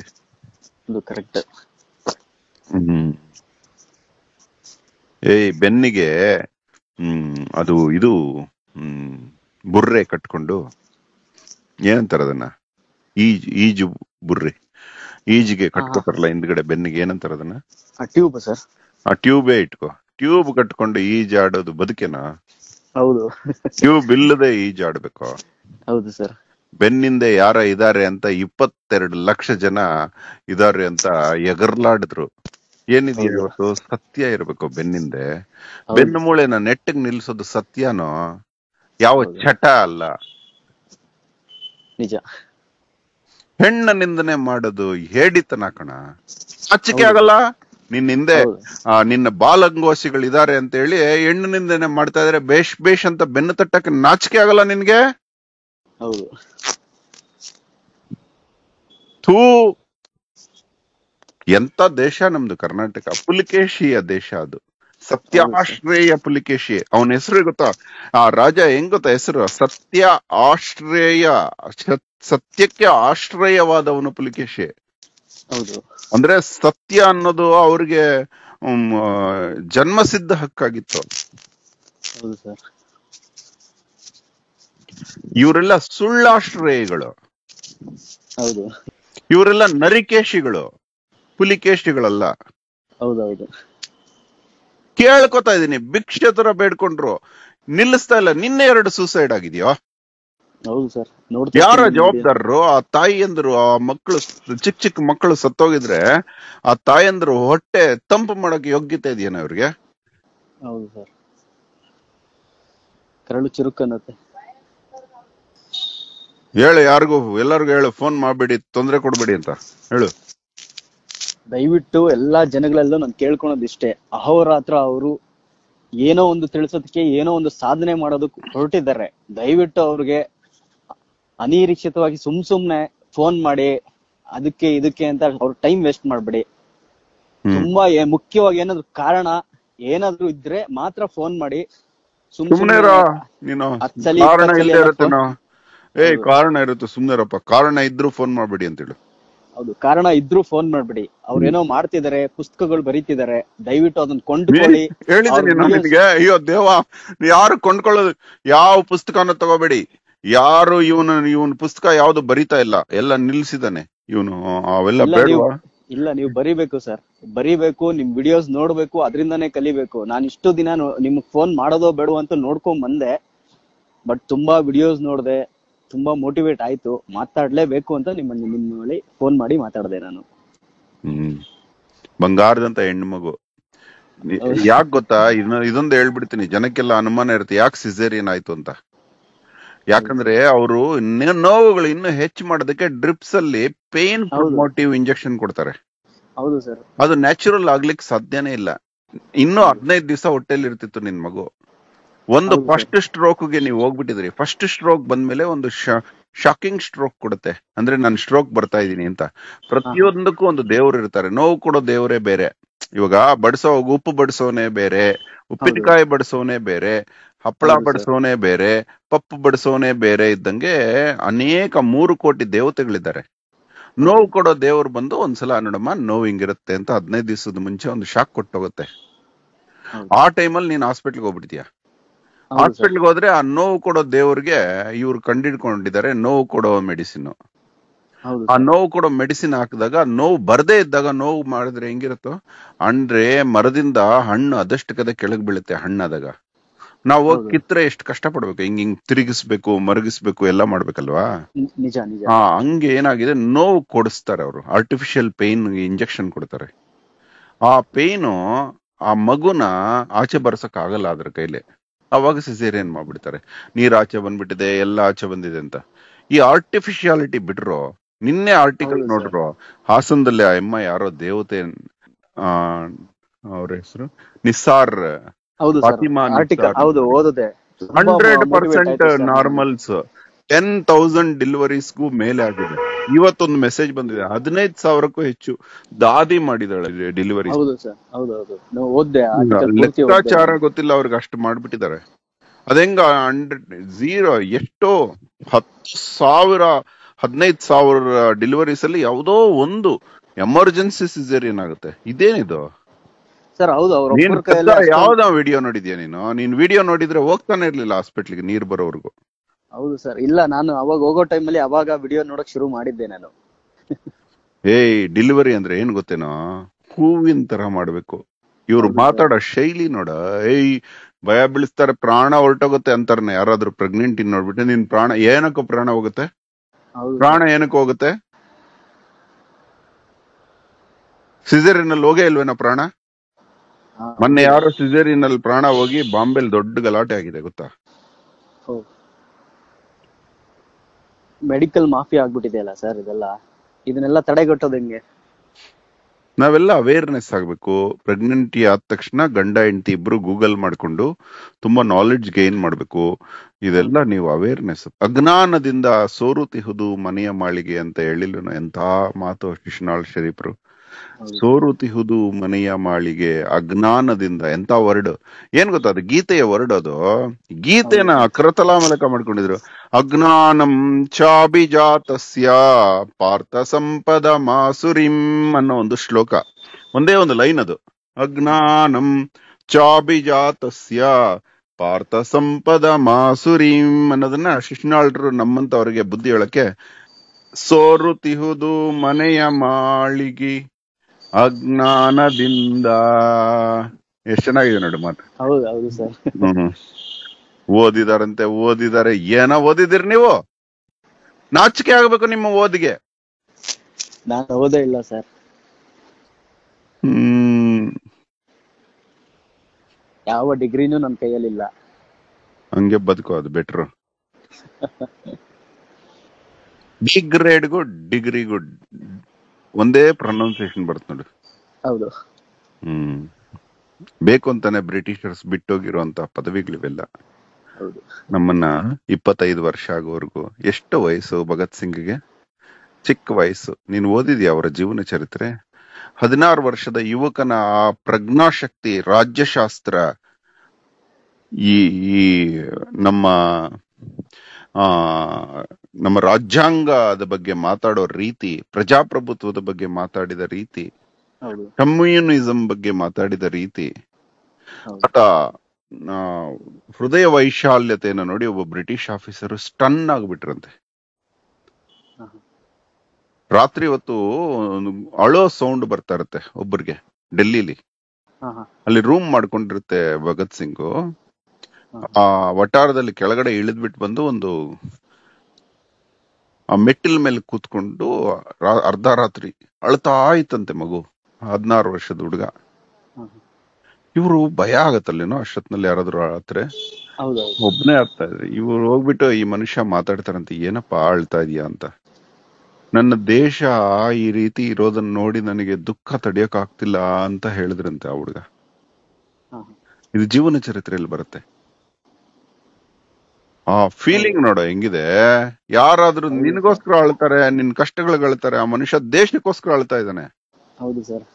ಬೆನ್ನಿಗೆ ಅದು ಇದು ಬುರ್ರೆ ಕಟ್ಕೊಂಡು, ಏನಂತಾರ ಅದನ್ನ, ಈಜು ಬುರ್ರೆ, ಈಜಿಗೆ ಕಟ್ಕೋತಾರಲ್ಲ ಹಿಂದ್ಗಡೆ ಬೆನ್ನಿಗೆ, ಏನಂತಾರ ಅದನ್ನ? Tube sir. ಆ ಟ್ಯೂಬೇ ಇಟ್ಕೋ. ಟ್ಯೂಬ್ ಕಟ್ಕೊಂಡು ಈಜಾಡೋದು ಬದುಕೇನಾ? ಹೌದು. ಟ್ಯೂಬ್ ಇಲ್ಲದೆ ಈಜಾಡ್ಬೇಕು. ಹೌದು ಸರ್. ಬೆನ್ನಿಂದೆ ಯಾರ ಇದಾರೆ ಅಂತ 22 ಲಕ್ಷ ಜನ ಇದಾರೆ ಅಂತ ಎಗರ್ಲಾಡಿದ್ರು. ಏನಿದೆಯಾ ಇವತ್ತು? ಸತ್ಯ ಇರ್ಬೇಕು ಬೆನ್ನಿಂದೆ. ಬೆನ್ನು ಮೂಳೆನ ನೆಟ್ಟಿಗೆ ನಿಲ್ಸೋದು ಸತ್ಯನೋ, ಯಾವ ಚಟ ಅಲ್ಲ. ನಿಜ. ಹೆಣ್ಣ ನಿಂದನೆ ಮಾಡೋದು ಹೇಡಿತನ ಕಣ. ನಾಚಿಕೆ ಆಗಲ್ಲ ನಿನ್ನ ಹಿಂದೆ ನಿನ್ನ ಬಾಲಂಗೋಸಿಗಳಿದ್ದಾರೆ ಅಂತ ಹೇಳಿ ಹೆಣ್ಣು ನಿಂದನೆ ಮಾಡ್ತಾ ಇದ್ರೆ ಬೇಷ್ ಬೇಷ್ ಅಂತ ಬೆನ್ನು ತಟ್ಟಕ್ಕೆ ನಾಚಿಕೆ ಆಗಲ್ಲ ನಿನ್ಗೆ? ಥೂ, ಎಂತ ದೇಶ ನಮ್ದು ಕರ್ನಾಟಕ. ಪುಲಿಕೇಶಿಯ ದೇಶ ಅದು, ಸತ್ಯಾಶ್ರೇಯ ಪುಲಿಕೇಶಿ. ಅವನ ಹೆಸರು ಗೊತ್ತಾ? ಆ ರಾಜ ಹೆಂಗ್ ಗೊತ್ತಾ ಹೆಸರು? ಸತ್ಯ ಆಶ್ರಯ, ಸತ್ಯಕ್ಕೆ ಆಶ್ರಯವಾದವನು ಪುಲಿಕೇಶಿ. ಅಂದ್ರೆ ಸತ್ಯ ಅನ್ನೋದು ಅವ್ರಿಗೆ ಜನ್ಮಸಿದ್ಧ ಹಕ್ಕಾಗಿತ್ತು. ಇವರೆಲ್ಲ ಸುಳ್ಳಾಶ್ರಯಿಗಳು, ಇವರೆಲ್ಲ ನರಿಕೇಶಿಗಳು, ಪುಲಿಕೇಶಿಗಳಲ್ಲ. ಕೇಳ್ಕೊತಾ ಇದೀನಿ, ಭಿಕ್ಷೆ ತರ ಬೇಡ್ಕೊಂಡ್ರು ನಿಲ್ಲಿಸ್ತಾ ಇಲ್ಲ. ನಿನ್ನೆ 2 ಸೂಸೈಡ್ ಆಗಿದ್ಯೋ? ಯಾರ ಜವಾಬ್ದಾರರು? ಆ ತಾಯಿಯಂದ್ರು, ಆ ಮಕ್ಕಳು, ಚಿಕ್ಕ ಚಿಕ್ಕ ಮಕ್ಕಳು ಸತ್ತೋಗಿದ್ರೆ ಆ ತಾಯಿಯಂದ್ರು ಹೊಟ್ಟೆ ತಂಪು ಮಾಡಕ್ ಯೋಗ್ಯತೆ ಇದೆಯೇನ ಅವ್ರಿಗೆ? ಹೇಳು, ಯಾರಿಗೂ ಎಲ್ಲರಿಗೂ ಹೇಳು, ಫೋನ್ ಮಾಡ್ಬೇಡಿ, ತೊಂದ್ರೆ ಕೊಡ್ಬೇಡಿ ಅಂತ ಹೇಳು. ದಯವಿಟ್ಟು ಎಲ್ಲಾ ಜನಗಳೆಲ್ಲೂ ನಾನು ಕೇಳ್ಕೊಳೋದಿಷ್ಟೇ, ಅಹೋರಾತ್ರ ಅವರು ಏನೋ ಒಂದು ತಿಳಿಸೋದಕ್ಕೆ, ಏನೋ ಒಂದು ಸಾಧನೆ ಮಾಡೋದಕ್ಕೆ ಹೊರಟಿದ್ದಾರೆ. ದಯವಿಟ್ಟು ಅವ್ರಿಗೆ ಅನಿರೀಕ್ಷಿತವಾಗಿ ಸುಮ್ನೆ ಫೋನ್ ಮಾಡಿ ಅದಕ್ಕೆ ಇದಕ್ಕೆ ಅಂತ ಅವ್ರ ಟೈಮ್ ವೇಸ್ಟ್ ಮಾಡ್ಬೇಡಿ. ತುಂಬಾ ಮುಖ್ಯವಾಗಿ ಏನಾದ್ರು ಕಾರಣ ಏನಾದ್ರು ಇದ್ರೆ ಮಾತ್ರ ಫೋನ್ ಮಾಡಿ. ಸುಮ್ನೆ ನೀನು ಕಾರಣ ಇಲ್ಲದೆ ಇರುತ್ತೇನೋ. ಕಾರಣ ಇರುತ್ತೆ, ಸುಮ್ನೆರಪ್ಪ. ಕಾರಣ ಇದ್ರು ಫೋನ್ ಮಾಡ್ಬೇಡಿ ಅಂತೇಳಿ. ಹೌದು, ಕಾರಣ ಇದ್ರು ಫೋನ್ ಮಾಡ್ಬಿಡಿ. ಅವ್ರೇನೋ ಮಾಡ್ತಿದಾರೆ, ಪುಸ್ತಕಗಳು ಬರೀತಿದಾರೆ, ದಯವಿಟ್ಟು ಅದನ್ನ ಕೊಂಡ್ಕೊಳ್ಳಿ. ಹೇಳಿದ್ದೀನಿ ನಿನ್ಗೆ, ಅಯ್ಯೋ ದೇವ, ಯಾರು ಕೊಂಡ್ಕೊಳ್ಳೋದು, ಯಾವ ಪುಸ್ತಕನ ತಗೋಬೇಡಿ. ಯಾರು ಇವನ್ ಪುಸ್ತಕ ಯಾವ್ದು ಬರೀತಾ ಇಲ್ಲ, ಎಲ್ಲ ನಿಲ್ಸಿದಾನೆ ಇವನು. ಅವೆಲ್ಲ ಬೇಡವಾ? ಇಲ್ಲ, ನೀವು ಬರಿಬೇಕು ಸರ್, ಬರಿಬೇಕು. ನಿಮ್ ವಿಡಿಯೋಸ್ ನೋಡ್ಬೇಕು, ಅದರಿಂದಾನೇ ಕಲಿಬೇಕು. ನಾನು ಇಷ್ಟು ದಿನ ನಿಮ್ಗ್ ಫೋನ್ ಮಾಡೋದೋ ಬೇಡವೋ ಅಂತ ನೋಡ್ಕೊಂಡ್ ಬಂದೆ. ಬಟ್ ತುಂಬಾ ವಿಡಿಯೋಸ್ ನೋಡ್ದೆ, ತುಂಬಾ ಮೋಟಿವೇಟ್ ಆಯ್ತು, ಮಾತಾಡ್ಲೇಬೇಕು ಅಂತ ನಿಮ್ಮಲ್ಲಿ ಫೋನ್ ಮಾಡಿ ಮಾತಾಡ್ದೆ ನಾನು. ಬಂಗಾರದಂತ ಹೆಣ್ಣು ಮಗು. ಯಾಕೆ ಗೊತ್ತಾ, ಇದೊಂದು ಹೇಳ್ಬಿಡ್ತೀನಿ, ಜನಕ್ಕೆಲ್ಲ ಅನುಮಾನ ಇರುತ್ತೆ ಯಾಕೆ ಸಿಸೇರಿಯನ್ ಆಯ್ತು ಅಂತ. ಯಾಕಂದ್ರೆ ಅವರು ನೋವುಗಳು ಇನ್ನು ಹೆಚ್ಚು ಮಾಡೋದಕ್ಕೆ ಡ್ರಿಪ್ಸ್ ಅಲ್ಲಿ ಪೇನ್ ಪ್ರಮೋಟಿವ್ ಇಂಜೆಕ್ಷನ್ ಕೊಡ್ತಾರೆ. ಹೌದು ಸರ್. ಅದು ನ್ಯಾಚುರಲ್ ಆಗ್ಲಿಕ್ಕೆ ಸಾಧ್ಯನೇ ಇಲ್ಲ. ಇನ್ನು 15 ದಿವಸ ಹೊಟ್ಟೆಲಿ ಇರ್ತಿತ್ತು ನಿನ್ ಮಗು. ಒಂದು ಫಸ್ಟ್ ಸ್ಟ್ರೋಕ್ಗೆ ನೀವು ಹೋಗ್ಬಿಟ್ಟಿದ್ರಿ. ಫಸ್ಟ್ ಸ್ಟ್ರೋಕ್ ಬಂದ್ಮೇಲೆ ಒಂದು ಶಾಕಿಂಗ್ ಸ್ಟ್ರೋಕ್ ಕೊಡುತ್ತೆ. ಅಂದ್ರೆ ನಾನು ಸ್ಟ್ರೋಕ್ ಬರ್ತಾ ಇದೀನಿ ಅಂತ. ಪ್ರತಿಯೊಂದಕ್ಕೂ ಒಂದು ದೇವ್ರು ಇರ್ತಾರೆ. ನೋವು ಕೊಡೋ ದೇವರೇ ಬೇರೆ. ಇವಾಗ ಉಪ್ಪು ಬಡಿಸೋನೆ ಬೇರೆ, ಉಪ್ಪಿನಕಾಯಿ ಬಡಿಸೋನೆ ಬೇರೆ, ಹಪ್ಪಳ ಬಡಿಸೋನೆ ಬೇರೆ, ಪಪ್ಪು ಬಡಿಸೋನೆ ಬೇರೆ ಇದ್ದಂಗೆ ಅನೇಕ 3 ಕೋಟಿ ದೇವತೆಗಳಿದ್ದಾರೆ. ನೋವು ಕೊಡೋ ದೇವ್ರು ಬಂದು ಒಂದ್ಸಲ ನೋಡಮ್ಮ ನೋವು ಹಿಂಗಿರುತ್ತೆ ಅಂತ 15 ದಿವಸದ ಮುಂಚೆ ಒಂದು ಶಾಕ್ ಕೊಟ್ಟೋಗುತ್ತೆ. ಆ ಟೈಮಲ್ಲಿ ನೀನ್ ಹಾಸ್ಪಿಟ್ಲ್ಗೆ ಹೋಗ್ಬಿಡ್ತೀಯ. ಹಾಸ್ಪಿಟ್ಲ್ಗೆ ಹೋದ್ರೆ ಆ ನೋವು ಕೊಡೋ ದೇವ್ರಿಗೆ ಇವ್ರು ಕಂಡಿಡ್ಕೊಂಡಿದ್ದಾರೆ ನೋವು ಕೊಡೋ ಮೆಡಿಸಿನ್. ಆ ನೋವು ಕೊಡೋ ಮೆಡಿಸಿನ್ ಹಾಕಿದಾಗ ನೋವು ಬರ್ದೇ ಇದ್ದಾಗ ನೋವು ಮಾಡಿದ್ರೆ ಹೆಂಗಿರುತ್ತೋ ಅಂದ್ರೆ ಮರದಿಂದ ಹಣ್ಣು ಅದಷ್ಟಕ್ಕದೆ ಕೆಳಗ್ ಬೀಳುತ್ತೆ. ಹಣ್ಣಾದಾಗ ನಾವು ಹೋಗಿ ಕಿತ್ರೆ ಎಷ್ಟು ಕಷ್ಟ ಪಡ್ಬೇಕು, ಹಿಂಗ್ ತಿರುಗಿಸ್ಬೇಕು, ಮರಗಿಸ್ಬೇಕು, ಎಲ್ಲ ಮಾಡ್ಬೇಕಲ್ವಾ. ಹಂಗೆ ಏನಾಗಿದೆ, ನೋವು ಕೊಡಿಸ್ತಾರೆ ಅವರು. ಆರ್ಟಿಫಿಷಿಯಲ್ ಪೇನ್ ಇಂಜೆಕ್ಷನ್ ಕೊಡ್ತಾರೆ. ಆ ಪೇನು ಆ ಮಗುನ ಆಚೆ ಬರ್ಸಕ್ ಆಗಲ್ಲ ಅದ್ರ ಕೈಲಿ. ಅವಾಗ ಸಿಸೇರಿಯನ್ ಮಾಡ್ಬಿಡ್ತಾರೆ. ನೀರ್ ಆಚೆ ಬಂದ್ಬಿಟ್ಟಿದೆ, ಎಲ್ಲ ಆಚೆ ಬಂದಿದೆ ಅಂತ. ಈ ಆರ್ಟಿಫಿಶಿಯಾಲಿಟಿ ಬಿಟ್ರು. ನಿನ್ನೆ ಆರ್ಟಿಕಲ್ ನೋಡ್ರು, ಹಾಸನದಲ್ಲಿ ಆ ಎಮ್ಮ ಯಾರೋ ದೇವತೆ, ಅವ್ರ ಹೆಸರು ನಿಸ್ಸಾರ್ ಫಾತಿಮಾ ನಿಸ್ಸಾರ್, 100% ನಾರ್ಮಲ್ಸ್, 10,000 ಡೆಲಿವರೀಸ್ಗೂ ಮೇಲೆ ಆಗಿದೆ. ಇವತ್ತೊಂದು ಮೆಸೇಜ್ ಬಂದಿದೆ, 15,000ಕ್ಕೂ ಹೆಚ್ಚು ದಾದಿ ಮಾಡಿದಾಳೆ ಡೆಲಿವರಿ. ಲೆಕ್ಕಾಚಾರ ಗೊತ್ತಿಲ್ಲ ಅವ್ರಿಗೆ, ಅಷ್ಟು ಮಾಡ್ಬಿಟ್ಟಿದ್ದಾರೆ. ಅದೆಂಗ 0 ಎಷ್ಟೋ 10,000 15,000 ಡೆಲಿವರೀಸ್ ಅಲ್ಲಿ ಯಾವುದೋ ಒಂದು ಎಮರ್ಜೆನ್ಸಿ ಸಿಸೇರಿಯನ್ ಆಗುತ್ತೆ. ಇದೇನಿದು ಸರ್? ಹೌದು, ಯಾವ್ದೋ ವಿಡಿಯೋ ನೋಡಿದ್ಯಾ ನೀನ್ ವಿಡಿಯೋ ನೋಡಿದ್ರೆ ಹೋಗ್ತಾನೆ ಇರ್ಲಿಲ್ಲ ಹಾಸ್ಪಿಟ್ಲಿಗೆ ನೀರ್ ಬರೋವರೆಗೂ. ಹೌದು ಸರ್. ಇಲ್ಲ, ನಾನು ಅವಾಗ ಹೋಗೋ ಟೈಮಲ್ಲಿ ಅವಾಗ ವಿಡಿಯೋ ನೋಡಕ್ ಶುರು ಮಾಡಿದ್ದೆ ನಾನು. ಡೆಲಿವರಿ ಅಂದ್ರೆ ಏನ್ ಗೊತ್ತೇನೋ, ಹೂವಿನ ತರ ಮಾಡ್ಬೇಕು. ಇವ್ರು ಮಾತಾಡೋ ಶೈಲಿ ನೋಡ, ಭಯ ಬೀಳಿಸ್ತಾರೆ, ಪ್ರಾಣ ಹೊರಟೋಗುತ್ತೆ ಅಂತಾರನೆ. ಯಾರಾದ್ರೂ ಪ್ರೆಗ್ನೆಂಟ್ ಇನ್ ನೋಡ್ಬಿಟ್ಟು, ನಿನ್ ಪ್ರಾಣ ಏನಕ್ಕೋ ಪ್ರಾಣ ಹೋಗುತ್ತೆ, ಪ್ರಾಣ ಏನಕ್ಕೆ ಹೋಗುತ್ತೆ? ಸಿಸೇರಿಯನ್ ಅಲ್ಲಿ ಹೋಗೇ ಇಲ್ವೇನೋ ಪ್ರಾಣ? ಮೊನ್ನೆ ಯಾರೋ ಸಿಸೇರಿಯನ್ ಅಲ್ಲಿ ಪ್ರಾಣ ಹೋಗಿ ಬಾಂಬೆಲ್ ದೊಡ್ಡ ಗಲಾಟೆ ಆಗಿದೆ ಗೊತ್ತಾ? ಮೆಡಿಕಲ್ ಮಾಫಿಯಾ ಆಗ್ಬಿಟ್ಟಿದೆ ಅಲ್ಲ ಸರ್ ಇದೆಲ್ಲ. ಇದನ್ನೆಲ್ಲ ತಡೆಗಟ್ಟೋದು ಹೆಂಗೆ? ನಾವೆಲ್ಲ ಅವೇರ್ನೆಸ್ ಆಗ್ಬೇಕು. ಪ್ರೆಗ್ನೆಂಟಿ ಆದ ತಕ್ಷಣ ಗಂಡ ಹೆಂಡತಿ ಇಬ್ರು ಗೂಗಲ್ ಮಾಡ್ಕೊಂಡು ತುಂಬಾ ನಾಲೆಡ್ಜ್ ಗೈನ್ ಮಾಡ್ಬೇಕು. ಇದೆಲ್ಲ ನೀವು ಅವೇರ್ನೆಸ್. ಅಜ್ಞಾನದಿಂದ ಸೋರುತಿಹುದು ಮನೆಯ ಮಾಳಿಗೆ ಅಂತ ಹೇಳಿಲ್ಲ ಎಂತ ಮಾತು ಶಿಶುನಾಳ್ ಶರೀಫ್ರು. ಸೋರುತಿಹುದು ಮನೆಯ ಮಾಳಿಗೆ ಅಜ್ಞಾನದಿಂದ. ಎಂತ ವರ್ಡ್ ಏನ್ ಗೊತ್ತಾ, ಅದು ಗೀತೆಯ ವರ್ಡ್. ಅದು ಗೀತೆನ ಕರತಲ ಮೂಲಕ ಮಾಡ್ಕೊಂಡಿದ್ರು. ಅಜ್ಞಾನಂ ಚಾಭಿಜಾತಸ್ಯ ಪಾರ್ಥ ಸಂಪದ ಮಾಸುರಿಂ ಅನ್ನೋ ಒಂದು ಶ್ಲೋಕ, ಒಂದೇ ಒಂದು ಲೈನ್ ಅದು. ಅಜ್ಞಾನಂ ಚಾಭಿಜಾತಸ್ಯ ಪಾರ್ಥ ಸಂಪದ ಮಾಸುರಿಂ ಅನ್ನೋದನ್ನ ಶಿಶುನಾಳರು ನಮ್ಮಂತವ್ರಿಗೆ ಬುದ್ಧಿ ಹೇಳಕ್ಕೆ, ಸೋರುತಿಹುದು ಮನೆಯ ಮಾಳಿಗೆ ಅಜ್ಞಾನದಿಂದ. ಎಷ್ಟ್ ಚೆನ್ನಾಗಿದೆ ನೋಡಿ ಮಾತು. ಹೌದು ಸರ್. ಓದಿದಾರೆ. ಏನೋ ಓದಿದಿರಿ ನೀವು? ನಾಚಿಕೆ ಆಗ್ಬೇಕು ನಿಮ್ಮ ಓದಿಗೆ. ನಾನು ಓದೇ ಇಲ್ಲ ಸರ್. ಯಾವ ಡಿಗ್ರಿನೂ ನನ್ ಕೈಯಲ್ಲಿಲ್ಲ. ಹಂಗೆ ಬದುಕು, ಅದು ಬೆಟ್ರು. ಬಿ ಗ್ರೇಡ್ಗೂ ಡಿಗ್ರಿಗೂ ಒಂದೇ ಪ್ರೊನೌನ್ಸಿಯೇಷನ್ ಬರುತ್ತೆ ನೋಡಿ. ಹೌದು. ಬೇಕು ಅಂತಾನೆ ಬ್ರಿಟಿಷರ್ಸ್ ಬಿಟ್ಟೋಗಿರುವಂತ ಪದವಿಗಳಿವೆಲ್ಲ. ಹೌದು. ನಮ್ಮನ್ನ 25 ವರ್ಷ ಆಗೋವರೆಗೂ. ಎಷ್ಟು ವಯಸ್ಸು ಭಗತ್ ಸಿಂಗ್ಗೆ? ಚಿಕ್ಕ ವಯಸ್ಸು. ನೀನು ಓದಿದ್ಯಾ ಅವರ ಜೀವನ ಚರಿತ್ರೆ? 16 ವರ್ಷದ ಯುವಕನ ಆ ಪ್ರಜ್ಞಾಶಕ್ತಿ, ರಾಜ್ಯಶಾಸ್ತ್ರ, ಈ ಈ ನಮ್ಮ ಆ ನಮ್ಮ ರಾಜ್ಯಾಂಗದ ಬಗ್ಗೆ ಮಾತಾಡೋ ರೀತಿ, ಪ್ರಜಾಪ್ರಭುತ್ವದ ಬಗ್ಗೆ ಮಾತಾಡಿದ ರೀತಿ, ಹೌದು. ಕಮ್ಯುನಿಸಂ ಬಗ್ಗೆ ಮಾತಾಡಿದ ರೀತಿ, ಹೌದು. ಆತ ಆ, ಹೃದಯ ವೈಶಾಲ್ಯತೆಯನ್ನು ನೋಡಿ ಒಬ್ಬ ಬ್ರಿಟಿಷ್ ಆಫೀಸರ್ ಸ್ಟನ್ ಆಗ್ಬಿಟ್ರಂತೆ. ಹಾ, ಹಾ. ರಾತ್ರಿ ಹೊತ್ತು ಒಂದು ಅಳೋ ಸೌಂಡ್ ಬರ್ತಾ ಇರುತ್ತೆ ಒಬ್ಬರಿಗೆ ಡೆಲ್ಲಿಲಿ. ಹಾ, ಹಾ. ಅಲ್ಲಿ ರೂಮ್ ಮಾಡ್ಕೊಂಡಿರುತ್ತೆ ಭಗತ್ ಸಿಂಗು. ಹಾ, ಆ ವಟಾರದಲ್ಲಿ ಕೆಳಗಡೆ ಇಳಿದ್ಬಿಟ್ಟು ಬಂದು ಒಂದು ಆ ಮೆಟ್ಟಿಲ ಮೇಲೆ ಕೂತ್ಕೊಂಡು ಅರ್ಧ ರಾತ್ರಿ ಅಳ್ತಾ ಆಯ್ತಂತೆ ಮಗು, 16 ವರ್ಷದ ಹುಡುಗ. ಹಾ. ಇವ್ರು ಭಯ ಆಗತ್ತಲ್ಲೇನೋ ಅಷ್ಟೊತ್ನಲ್ಲಿ ಯಾರಾದ್ರೂ ಅಳತ್ರೆ. ಹೌದೌದು. ಒಬ್ನೇ ಆಗ್ತಾ ಇದ್ರಿ. ಇವ್ರು ಹೋಗ್ಬಿಟ್ಟು ಈ ಮನುಷ್ಯ ಮಾತಾಡ್ತಾರಂತೆ, ಏನಪ್ಪಾ ಅಳ್ತಾ ಇದೀಯಾ ಅಂತ. ನನ್ನ ದೇಶ ಈ ರೀತಿ ಇರೋದನ್ನ ನೋಡಿ ನನಗೆ ದುಃಖ ತಡೆಯಕ್ ಆಗ್ತಿಲ್ಲ ಅಂತ ಹೇಳಿದ್ರಂತೆ ಆ ಹುಡುಗ. ಹಾ, ಹಾ. ಇದು ಜೀವನ ಚರಿತ್ರೆಯಲ್ಲಿ ಬರುತ್ತೆ. ಆ ಫೀಲಿಂಗ್ ನೋಡೋ ಹೆಂಗಿದೆ. ಯಾರಾದ್ರೂ ಹೌದು. ನಿನ್ಗೋಸ್ಕರ ಅಳ್ತಾರೆ, ನಿನ್ ಕಷ್ಟಗಳಿಗೆ ಅಳ್ತಾರೆ. ಆ ಮನುಷ್ಯ ದೇಶಕ್ಕೋಸ್ಕರ ಅಳ್ತಾ ಇದ್ದಾನೆ. ಹೌದು ಸರ್.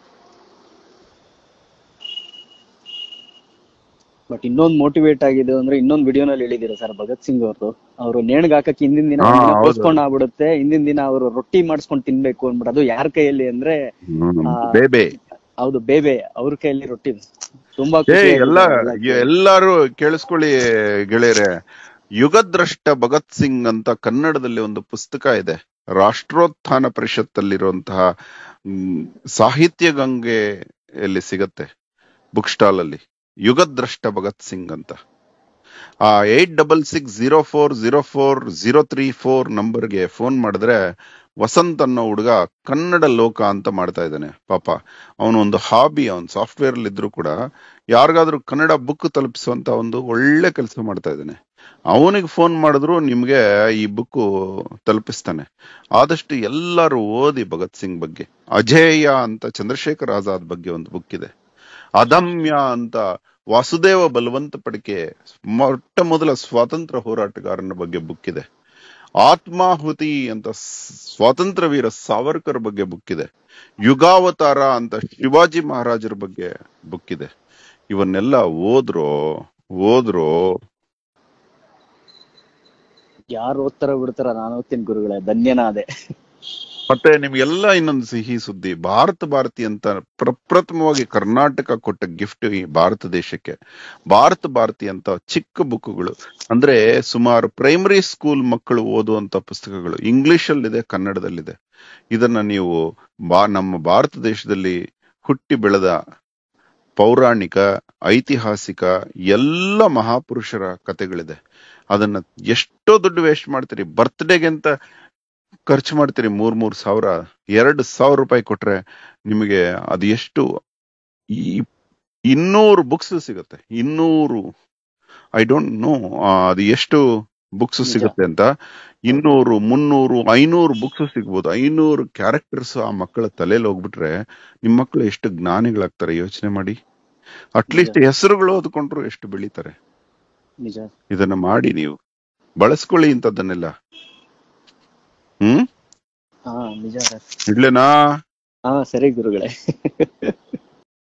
ಬಟ್ ಇನ್ನೊಂದು ಮೋಟಿವೇಟ್ ಆಗಿದೆ ಅಂದ್ರೆ ಇನ್ನೊಂದು ವಿಡಿಯೋನಲ್ಲಿ ಹೇಳಿದಿರ ಸರ್ ಭಗತ್ ಸಿಂಗ್ ಅವ್ರದ್ದು. ಅವರು ನೇಣ್ಗ್ ಹಾಕಕ್ ಹಿಂದಿನ ದಿನ ಹಾ, ಒಂದಿನ ಹೌದು. ಪೋಸ್ಟ್ಪೋನ್ ಆಗ್ಬಿಡುತ್ತೆ. ಹಿಂದಿನ ದಿನ ಅವರು ರೊಟ್ಟಿ ಮಾಡಿಸ್ಕೊಂಡು ತಿನ್ಬೇಕು ಅನ್ಬಿಟ್ಟು, ಅದು ಯಾರ ಕೈಯಲ್ಲಿ ಅಂದ್ರೆ ಆ, ಬೇಬೆ. ಹೌದು, ಬೇಬೆ ಅವ್ರ ಕೈಯಲ್ಲಿ ರೊಟ್ಟಿ. ತುಂಬಾ ಏ ಖುಷಿ ಎಲ್ಲ ಆಗಿದೆ. ಎಲ್ಲಾರು ಕೇಳಿಸ್ಕೊಳ್ಳಿ ಗೆಳೆಯರೆ. ಯುಗದ್ರಷ್ಟ ಭಗತ್ ಸಿಂಗ್ ಅಂತ ಕನ್ನಡದಲ್ಲಿ ಒಂದು ಪುಸ್ತಕ ಇದೆ. ರಾಷ್ಟ್ರೋತ್ಥಾನ ಪರಿಷತ್ತಲ್ಲಿರುವಂತಹ ಸಾಹಿತ್ಯ ಗಂಗೆಯಲ್ಲಿ ಸಿಗತ್ತೆ, ಬುಕ್ ಸ್ಟಾಲ್ ಅಲ್ಲಿ. ಯುಗದ್ರಷ್ಟ ಭಗತ್ ಸಿಂಗ್ ಅಂತ. ಆ 8660404034 ನಂಬರ್ಗೆ ಫೋನ್ ಮಾಡಿದ್ರೆ ವಸಂತ್ ಅನ್ನೋ ಹುಡುಗ ಕನ್ನಡ ಲೋಕ ಅಂತ ಮಾಡ್ತಾ ಇದ್ದಾನೆ. ಪಾಪ ಅವನು ಒಂದು ಹಾಬಿ, ಅವನ್ ಸಾಫ್ಟ್ವೇರ್ ಅಲ್ಲಿ ಇದ್ರು ಕೂಡ ಯಾರಿಗಾದ್ರೂ ಕನ್ನಡ ಬುಕ್ ತಲುಪಿಸುವಂತ ಒಂದು ಒಳ್ಳೆ ಕೆಲಸ ಮಾಡ್ತಾ ಇದ್ದಾನೆ. ಅವನಿಗೆ ಫೋನ್ ಮಾಡಿದ್ರು ನಿಮ್ಗೆ ಈ ಬುಕ್ ತಲುಪಿಸ್ತಾನೆ. ಆದಷ್ಟು ಎಲ್ಲರೂ ಓದಿ ಭಗತ್ ಸಿಂಗ್ ಬಗ್ಗೆ. ಅಜೇಯ ಅಂತ ಚಂದ್ರಶೇಖರ್ ಆಜಾದ್ ಬಗ್ಗೆ ಒಂದು ಬುಕ್ ಇದೆ. ಅದಮ್ಯ ಅಂತ ವಾಸುದೇವ ಬಲವಂತ ಪಡಿಕೆ, ಮೊಟ್ಟ ಮೊದಲ ಸ್ವಾತಂತ್ರ್ಯ ಹೋರಾಟಗಾರನ ಬಗ್ಗೆ ಬುಕ್ ಇದೆ. ಆತ್ಮಾಹುತಿ ಅಂತ ಸ್ವಾತಂತ್ರ್ಯ ವೀರ ಸಾವರ್ಕರ್ ಬಗ್ಗೆ ಬುಕ್ ಇದೆ. ಯುಗಾವತಾರ ಅಂತ ಶಿವಾಜಿ ಮಹಾರಾಜರ ಬಗ್ಗೆ ಬುಕ್ ಇದೆ. ಇವನ್ನೆಲ್ಲ ಓದ್ರೋ ಯಾರು ಓದ್ತಾರ ಬಿಡ್ತಾರ, ನಾನು ಓದ್ತೀನಿ ಗುರುಗಳೇ, ಧನ್ಯನಾದೆ. ಮತ್ತೆ ನಿಮ್ಗೆಲ್ಲ ಇನ್ನೊಂದು ಸಿಹಿ ಸುದ್ದಿ. ಭಾರತಿ ಅಂತ ಪ್ರಪ್ರಥಮವಾಗಿ ಕರ್ನಾಟಕ ಕೊಟ್ಟ ಗಿಫ್ಟ್ ಈ ಭಾರತ ದೇಶಕ್ಕೆ. ಭಾರತಿ ಅಂತ ಚಿಕ್ಕ ಬುಕ್ಗಳು, ಅಂದ್ರೆ ಸುಮಾರು ಪ್ರೈಮರಿ ಸ್ಕೂಲ್ ಮಕ್ಕಳು ಓದುವಂತ ಪುಸ್ತಕಗಳು. ಇಂಗ್ಲಿಷ್ ಅಲ್ಲಿದೆ, ಕನ್ನಡದಲ್ಲಿದೆ. ಇದನ್ನ ನೀವು ನಮ್ಮ ಭಾರತ ದೇಶದಲ್ಲಿ ಹುಟ್ಟಿ ಬೆಳೆದ ಪೌರಾಣಿಕ, ಐತಿಹಾಸಿಕ ಎಲ್ಲ ಮಹಾಪುರುಷರ ಕಥೆಗಳಿದೆ. ಅದನ್ನ ಎಷ್ಟೋ ದುಡ್ಡು ವೇಸ್ಟ್ ಮಾಡ್ತೀರಿ. ಬರ್ತ್ಡೇಗೆ ಅಂತ ಖರ್ಚು ಮಾಡ್ತೀರಿ 3,000 2,000 ರೂಪಾಯಿ ಕೊಟ್ರೆ ನಿಮಗೆ ಅದು ಎಷ್ಟು, 200 ಬುಕ್ಸ್ ಸಿಗುತ್ತೆ. 200, ಐ ಡೋಂಟ್ ನೋ ಅದು ಎಷ್ಟು ಬುಕ್ಸ್ ಸಿಗುತ್ತೆ ಅಂತ. 200, 300, 500 ಬುಕ್ಸ್ ಸಿಗ್ಬೋದು. 500 ಕ್ಯಾರೆಕ್ಟರ್ಸ್ ಆ ಮಕ್ಕಳ ತಲೆಯಲ್ಲಿ ಹೋಗ್ಬಿಟ್ರೆ ನಿಮ್ ಮಕ್ಕಳು ಎಷ್ಟು ಜ್ಞಾನಿಗಳಾಗ್ತಾರೆ ಯೋಚನೆ ಮಾಡಿ. ಅಟ್ಲೀಸ್ಟ್ ಹೆಸರುಗಳು ಓದ್ಕೊಂಡ್ರು ಎಷ್ಟು ಬೆಳೀತಾರೆ. ನಿಜ. ಇದನ್ನ ಮಾಡಿ, ನೀವು ಬಳಸ್ಕೊಳ್ಳಿ ಇಂಥದ್ದನ್ನೆಲ್ಲ. ಹಾ, ನಿಜ ಸರ್. ಇಡ್ಲೇನಾ? ಹಾ, ಸರಿ ಗುರುಗಳೇ.